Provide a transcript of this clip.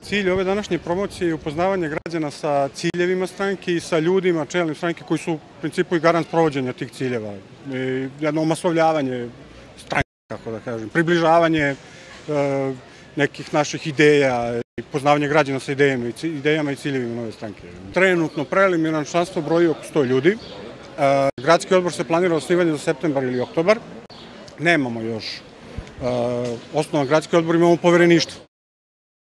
Cilj ove današnje promocije je upoznavanje građana sa ciljevima stranke i sa ljudima, čelnim stranke, koji su u principu i garant provođenja tih ciljeva. Jedno omasovljavanje stranke, kako da kažem, približavanje nekih naših ideja i poznavanje građana sa idejama i ciljevima nove stranke. Trenutno preliminarno članstvo broji oko 100 ljudi. Gradski odbor se planira osnivanje za septembar ili oktobar. Nemamo još osnovan gradski odbor, imamo povereništvo.